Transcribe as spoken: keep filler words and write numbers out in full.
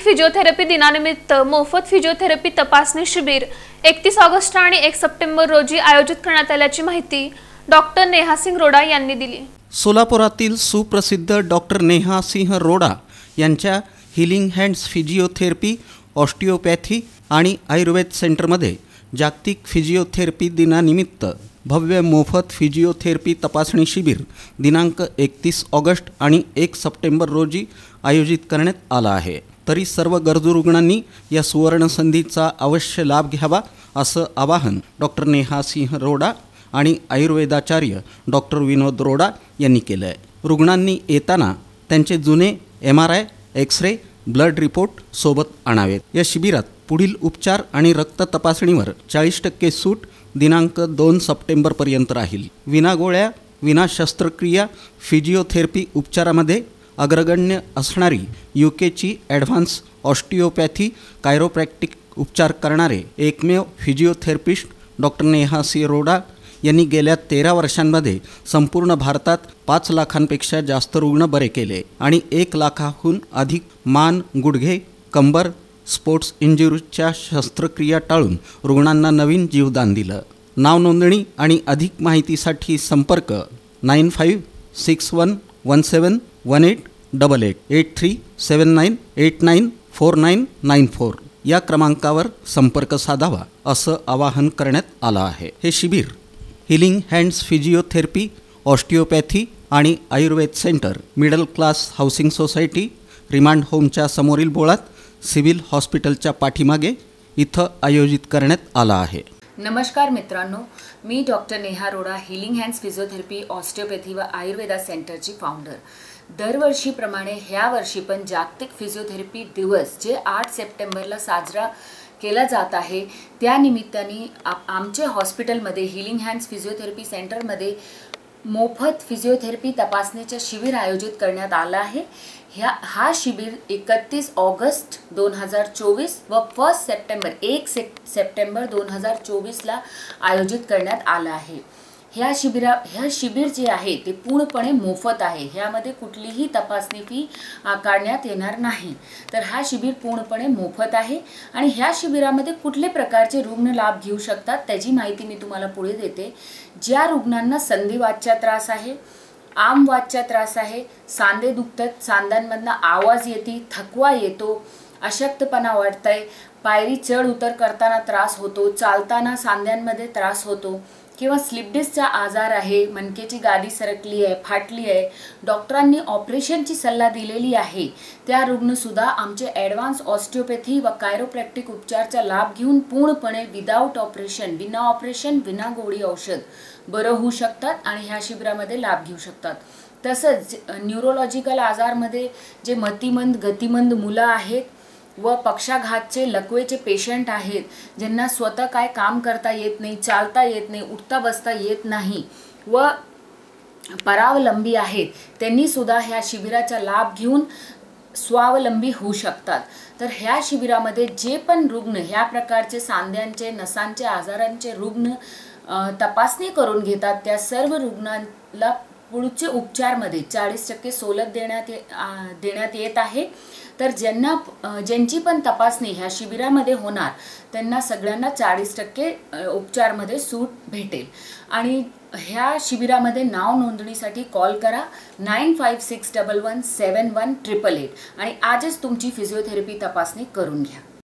Physiotherapy दिनानिमित्त मोफत physiotherapy तपासणी शिबिर एकतीस ऑगस्ट आणि एक सप्टेंबर रोजी आयोजित करण्यात आल्याची माहिती डॉक्टर नेहा सिंह रोडा यांनी दिली। सोलापुरातील सुप्रसिद्ध डॉक्टर नेहा सिंह रोडा यांच्या हिलिंग हँड्स फिजिओथेरपी, ऑस्टिओपॅथी आणि आयुर्वेद सेंटरमध्ये जागतिक फिजिओथेरपी दिनानिमित्त भव्य मोफत फिजिओथेरपी तपासणी शिबिर दिनांक एकतीस ऑगस्ट आणि एक सप्टेंबर रोजी आयोजित करण्यात आला आहे। तरी सर्व गरजू रुग्णांनी या सुवर्ण संधीचा अवश्य लाभ घ्यावा असं आवाहन डॉक्टर नेहा सिंह रोडा आणि आयुर्वेदाचार्य डॉक्टर विनोद रोडा यांनी केलं आहे। रुग्णांनी येताना त्यांचे जुने M R I, X ray, blood report सोबत आणावेत। या शिबिरात पुढील उपचार आणि रक्त तपासणीवर चाळीस टक्के सूट दिनांक दोन सप्टेंबरपर्यंत राहील। विना गोळ्या, विना शस्त्रक्रिया फिजिओथेरपी उपचारामध्ये अग्रगण्य असणारी यू केची ॲडव्हान्स ऑस्टिओपॅथी कायरोप्रॅक्टिक उपचार करणारे एकमेव फिजिओथेरपिस्ट डॉक्टर नेहा सिंह रोडा यांनी गेल्या तेरा वर्षांमध्ये संपूर्ण भारतात पाच लाखांपेक्षा जास्त रुग्ण बरे केले आणि एक लाखाहून अधिक मान, गुडघे, कंबर, स्पोर्ट्स इंजुरीच्या शस्त्रक्रिया टाळून रुग्णांना नवीन जीवदान दिलं। नाव नोंदणी आणि अधिक माहितीसाठी संपर्क nine five six one one seven one eight double eight eight three seven nine eight nine four nine nine four या क्रमांकावर संपर्क साधावा असं आवाहन करण्यात आलं आहे। हे शिबिर हिलिंग हँड्स फिजिओथेरपी, ऑस्टिओपॅथी आणि Ayurveda centre, middle class housing society, remand होमच्या समोरील बोळात, सिव्हिल हॉस्पिटलच्या पाठीमागे इथं आयोजित करण्यात आला आहे। नमस्कार मित्रांनो, मी डॉक्टर नेहा रोडा, हिलिंग हँड्स फिजिओथेरपी, ऑस्टिओपॅथी व आयुर्वेदा सेंटरची फाउंडर। दरवर्षीप्रमाणे ह्या वर्षी पण जागतिक फिजिओथेरपी दिवस जे आठ सप्टेंबरला साजरा केला जात आहे, त्या निमित्ताने आमचे हॉस्पिटलमध्ये हिलिंग हँड्स फिजिओथेरपी सेंटरमध्ये मोफत फिजिओथेरपी तपासणीचे शिबिर आयोजित करण्यात आलं आहे। ह्या हा शिबिर एकतीस ऑगस्ट दोन हजार चोवीस व फर्स्ट सप्टेंबर एक सप्टेंबर दोन हजार चोवीसला आयोजित करण्यात आलं आहे। ह्या शिबिरा ह्या शिबिर जे आहे ते पूर्णपणे मोफत आहे। ह्यामध्ये कुठलीही तपासणी फी आकारण्यात येणार नाही। तर हा शिबिर पूर्णपणे मोफत आहे आणि ह्या शिबिरामध्ये कुठले प्रकारचे रुग्ण लाभ घेऊ शकतात त्याची माहिती मी तुम्हाला पुढे देते। ज्या रुग्णांना संधिवातचा त्रास आहे, आमवातचा त्रास आहे, सांधे दुखतात, सांध्यांमधनं आवाज येते, थकवा येतो, अशक्तपणा वाटतंय, पायरी चढ उतर करताना त्रास होतो, चालताना सांध्यांमध्ये त्रास होतो किंवा स्लिप डिस्कचा आजार आहे, मणकेची गादी सरकली आहे, फाटली आहे, डॉक्टरांनी ऑपरेशनची सल्ला दिलेली आहे, त्या रुग्णसुद्धा आमचे ॲडव्हान्स ऑस्टिओपॅथी व कायरोप्रॅक्टिक उपचारचा लाभ घेऊन पूर्णपणे विदाऊट ऑपरेशन, विना ऑपरेशन, विना गोळी औषध बरं होऊ शकतात आणि ह्या शिबिरामध्ये लाभ घेऊ शकतात। तसंच न्यूरोलॉजिकल आजारमध्ये जे मतिमंद, गतिमंद मुलं आहेत व पक्षाघातचे, लकवेचे पेशंट आहेत, ज्यांना स्वतः काय काम करता येत नाही, चालता येत नाही, उठता बसता येत नाही व परावलंबी आहेत, त्यांनी सुद्धा ह्या शिबिराचा लाभ घेऊन स्वावलंबी होऊ शकतात। तर ह्या शिबिरामध्ये जे पण रुग्ण ह्या प्रकारचे सांध्यांचे, नसांचे आजारांचे रुग्ण तपासणी करून घेतात, त्या सर्व रुग्णांना पुढचे उपचारमध्ये चाळीस टक्के सवलत देण्यात देण्यात येत आहे। तर ज्यांना ज्यांची पण तपासणी ह्या शिबिरामध्ये होणार त्यांना सगळ्यांना चाळीस टक्के उपचारमध्ये सूट भेटेल। आणि ह्या शिबिरामध्ये नाव नोंदणीसाठी कॉल करा nine five six double one seven one triple eight आणि आजच तुमची फिजिओथेरपी तपासणी करून घ्या।